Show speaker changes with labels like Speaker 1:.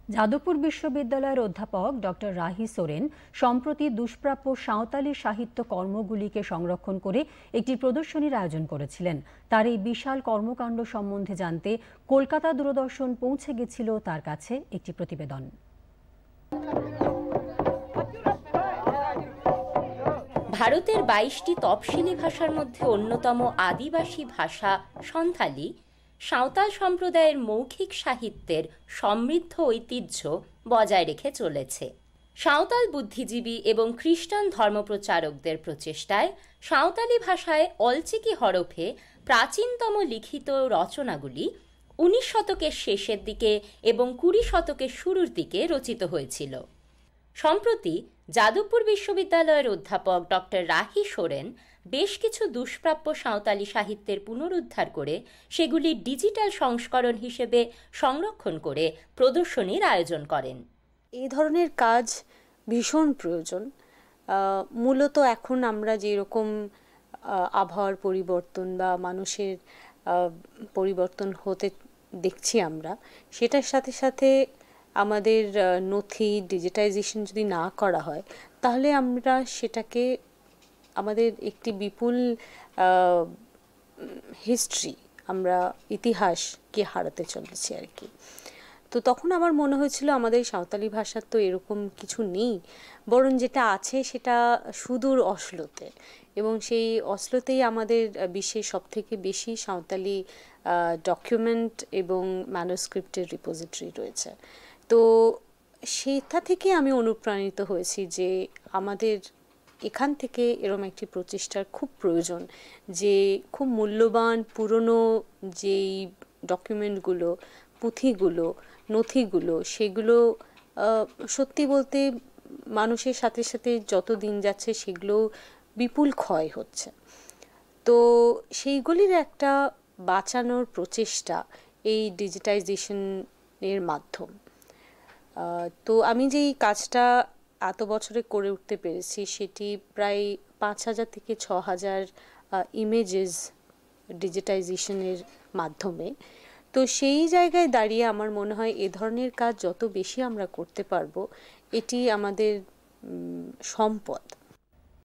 Speaker 1: যাদবপুর বিশ্ববিদ্যালয়ের অধ্যাপক ডক্টর রাহি সোরেন সম্প্রতি দুষ্প্রাপ্য সাঁওতালি সাহিত্য কর্মগুলিকে সংরক্ষণ করে একটি প্রদর্শনীর আয়োজন করেছিলেন। তার এই বিশাল কর্মকাণ্ড সম্বন্ধে জানতে কলকাতা দূরদর্শন পৌঁছে গেছিল তার কাছে একটি প্রতিবেদন।
Speaker 2: ভারতের ২২টি তফসিলি ভাষার মধ্যে অন্যতম আদিবাসী ভাষা সন্থালি সাঁওতাল সম্প্রদায়ের মৌখিক সাহিত্যের সমৃদ্ধ ঐতিহ্য বজায় রেখে চলেছে। সাঁওতাল বুদ্ধিজীবী এবং খ্রিস্টান ধর্মপ্রচারকদের প্রচেষ্টায় সাঁওতালি ভাষায় অলচিকি হরফে প্রাচীনতম লিখিত রচনাগুলি ১৯ শতকের শেষের দিকে এবং ২০ শতকের শুরুর দিকে রচিত হয়েছিল। সম্প্রতি যাদবপুর বিশ্ববিদ্যালয়ের অধ্যাপক ডক্টর রাহি সোরেন বেশ কিছু দুষ্প্রাপ্য সাঁওতালি সাহিত্যের পুনরুদ্ধার করে সেগুলি ডিজিটাল সংস্করণ হিসেবে সংরক্ষণ করে প্রদর্শনীর আয়োজন করেন।
Speaker 3: এই ধরনের কাজ ভীষণ প্রয়োজন। মূলত এখন আমরা যেরকম আবহাওয়ার পরিবর্তন বা মানুষের পরিবর্তন হতে দেখছি আমরা, সেটার সাথে সাথে আমাদের নথি ডিজিটাইজেশন যদি না করা হয় তাহলে আমরা সেটাকে আমাদের একটি বিপুল হিস্ট্রি, আমরা ইতিহাসকে হারাতে চলেছি আর কি। তো তখন আমার মনে হয়েছিল আমাদের সাঁওতালি ভাষার তো এরকম কিছু নেই, বরং যেটা আছে সেটা সুদূর অসলোতে, এবং সেই অসলোতেই আমাদের বিশ্বের সবথেকে বেশি সাঁওতালি ডকুমেন্ট এবং ম্যানুস্ক্রিপ্টের রিপোজিটরি রয়েছে। তো সেটা থেকে আমি অনুপ্রাণিত হয়েছি যে আমাদের এখান থেকে এরকম একটি প্রচেষ্টার খুব প্রয়োজন, যে খুব মূল্যবান পুরনো যেই ডকুমেন্টগুলো, পুঁথিগুলো, নথিগুলো, সেগুলো সত্যি বলতে মানুষের সাথে সাথে যত দিন যাচ্ছে সেগুলো বিপুল ক্ষয় হচ্ছে। তো সেইগুলির একটা বাঁচানোর প্রচেষ্টা এই ডিজিটাইজেশনের মাধ্যম। তো আমি যেই কাজটা এত বছরে করে উঠতে পেরেছি সেটি প্রায় ৫,০০০ থেকে ৬,০০০ ইমেজেস ডিজিটাইজেশনের মাধ্যমে। তো সেই জায়গায় দাঁড়িয়ে আমার মনে হয় এ ধরনের কাজ যত বেশি আমরা করতে পারবো, এটি আমাদের সম্পদ।